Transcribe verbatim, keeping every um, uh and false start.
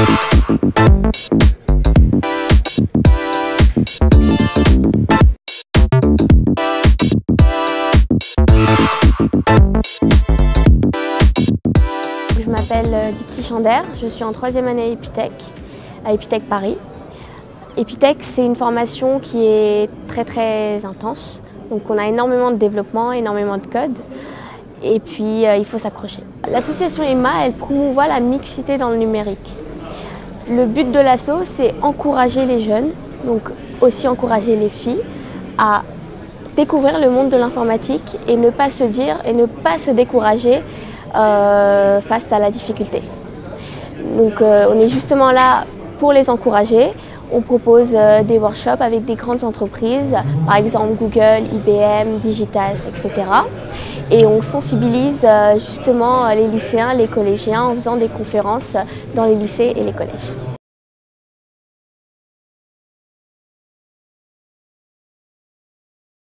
Je m'appelle Dipti Chander, je suis en troisième année à Epitech, à Epitech Paris. Epitech, c'est une formation qui est très très intense, donc on a énormément de développement, énormément de code, et puis euh, il faut s'accrocher. L'association E M A, elle promouvoit la mixité dans le numérique. Le but de l'asso, c'est encourager les jeunes, donc aussi encourager les filles, à découvrir le monde de l'informatique et ne pas se dire et ne pas se décourager euh, face à la difficulté. Donc euh, on est justement là pour les encourager. On propose euh, des workshops avec des grandes entreprises, par exemple Google, I B M, Digitas, et cetera. Et on sensibilise euh, justement les lycéens, les collégiens en faisant des conférences dans les lycées et les collèges.